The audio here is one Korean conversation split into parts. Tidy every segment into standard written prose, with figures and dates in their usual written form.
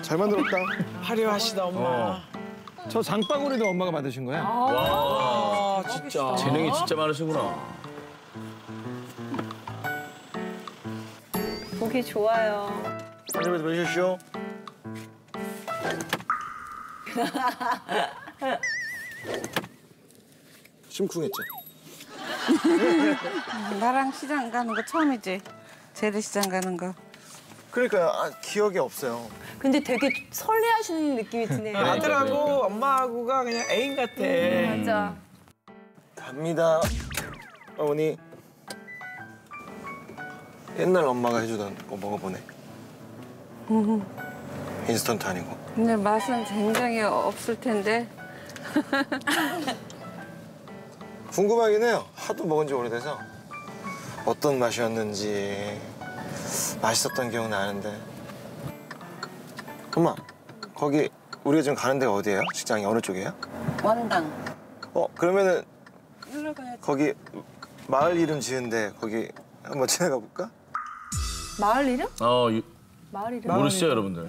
잘 만들었다. 화려하시다 엄마. 저 장바구니도 엄마가 만드신 거야? 와 진짜. 재능이 진짜 많으시구나. 보기 좋아요. 안녕히 계십시오. 심쿵했죠. 나랑 시장 가는 거 처음이지? 재래시장 가는 거. 그러니까 기억이 없어요. 근데 되게 설레하시는 느낌이 드네요. 아들하고 엄마하고가 그냥 애인 같아. 맞아. 갑니다. 어머니. 옛날 엄마가 해주던 거 먹어보네. 인스턴트 아니고. 근데 맛은 굉장히 없을 텐데. 궁금하긴 해요. 하도 먹은 지 오래돼서. 어떤 맛이었는지 맛있었던 기억 나는데. 엄마, 거기 우리가 지금 가는 데가 어디예요? 직장이 어느 쪽이에요? 원당. 그러면은 일로 가야지. 거기 마을 이름 지은데 거기 한번 지나가 볼까? 마을 이름? 어, 마을 이름? 모르시죠, 여러분들?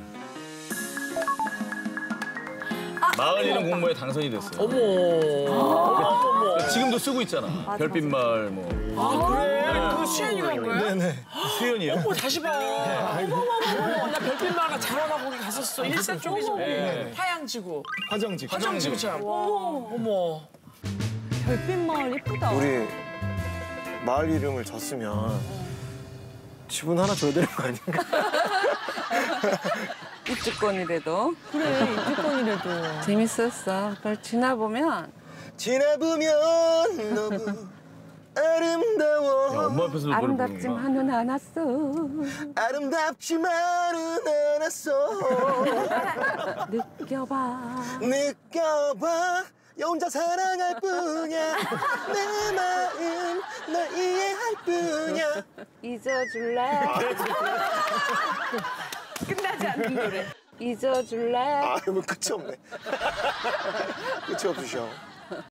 마을 이름 공모에 당선이 됐어요. 어머. 지금도 쓰고 있잖아. 별빛 마을 뭐. 아 그래? 그거 수연이가 한 거야? 네네. 수연이요? 어머 다시 봐. 어머머머. 나 별빛마을가 잘하다 거기 갔었어. 일산 쪽에서. 네. 화양지구. 화정지. 화정지구 참. 어머. 별빛 마을 예쁘다. 우리 마을 이름을 졌으면 지분 하나 줘야 되는 거 아닌가? 입주권이라도. 그래, 입주권이라도. 재밌었어. 그걸 지나보면 지나보면 너무 아름다워. 야, 엄마 앞에서 노래 부르는구나. 아름답지만은 않았어. 아름답지만은 않았어. 느껴봐. 느껴봐. 혼자 사랑할 뿐이야. 내 마음 널 이해할 뿐이야. 잊어줄래? 끝나지 않는 노래. 잊어줄래? 아, 이거 끝이 없네. 끝이 없으셔.